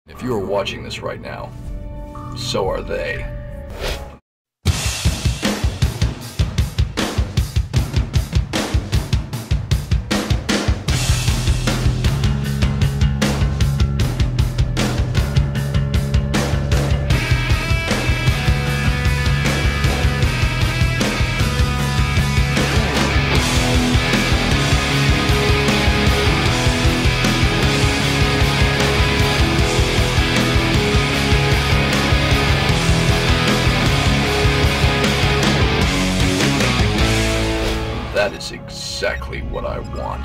If you are watching this right now, so are they. That is exactly what I want.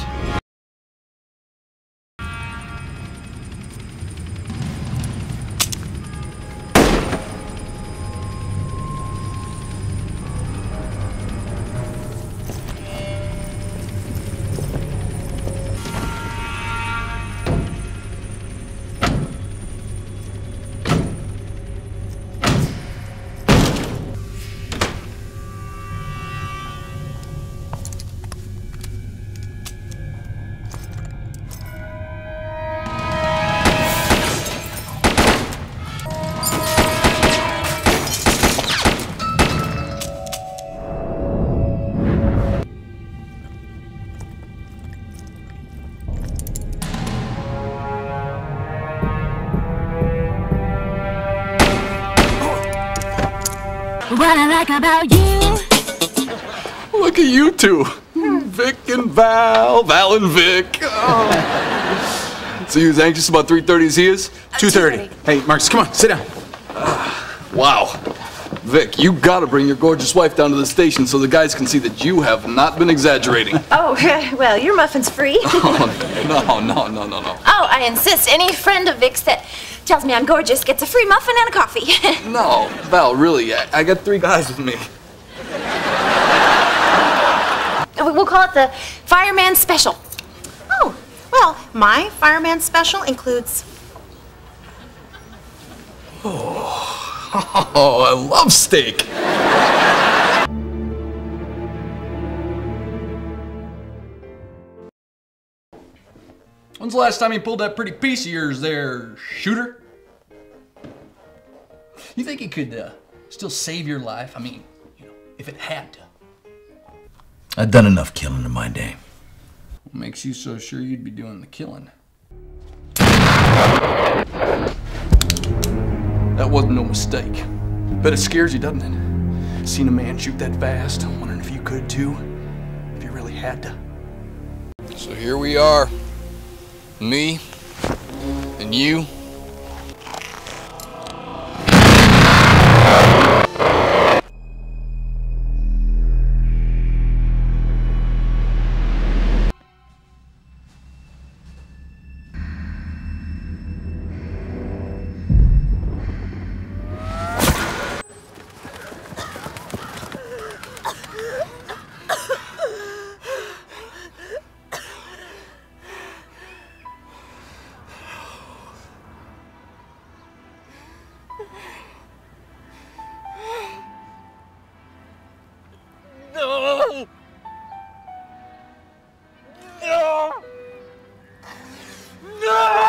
What I like about you. Look at you two. Vic and Val, Val and Vic. Oh. So you was anxious about 3:30 as he is? 2:30. Hey, Marcus, come on, sit down. Wow. Vic, you gotta bring your gorgeous wife down to the station so the guys can see that you have not been exaggerating. Oh, well, your muffin's free. Oh, no. Oh, I insist. Any friend of Vic's that tells me I'm gorgeous gets a free muffin and a coffee. No, Val, really, I got 3 guys with me. We'll call it the Fireman Special. Oh, well, my fireman special includes... Oh, I love steak. When's the last time you pulled that pretty piece of yours there, shooter? You think it could still save your life? I mean, you know, if it had to. I've done enough killing in my day. What makes you so sure you'd be doing the killing? That wasn't no mistake. Bet it scares you, doesn't it? Seen a man shoot that fast. I'm wondering if you could too. If you really had to. So here we are. Me and you. No! No! No!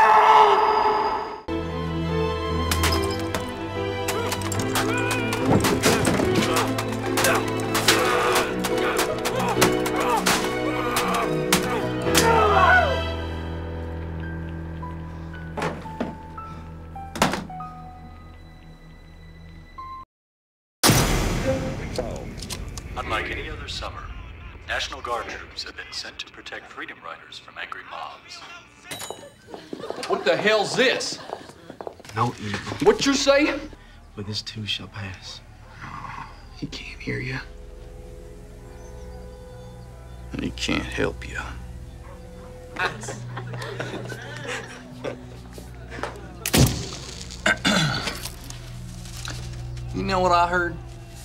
Unlike any other summer, National Guard troops have been sent to protect freedom riders from angry mobs. What the hell's this? No evil. What you say? But this too shall pass. Oh, he can't hear you. And he can't help you. You know what I heard?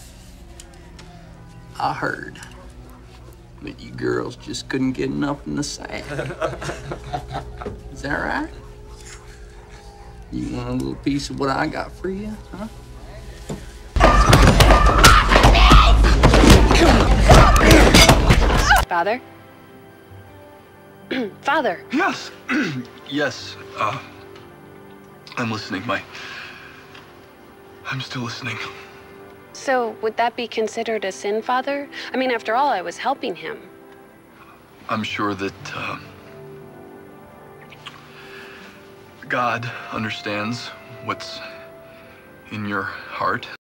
I heard that you girls just couldn't get enough in the sack. Is that right? You want a little piece of what I got for you, huh? Father? Father? Yes. Yes. I'm listening, I'm still listening. So, would that be considered a sin, Father? I mean, after all, I was helping him. I'm sure that God understands what's in your heart.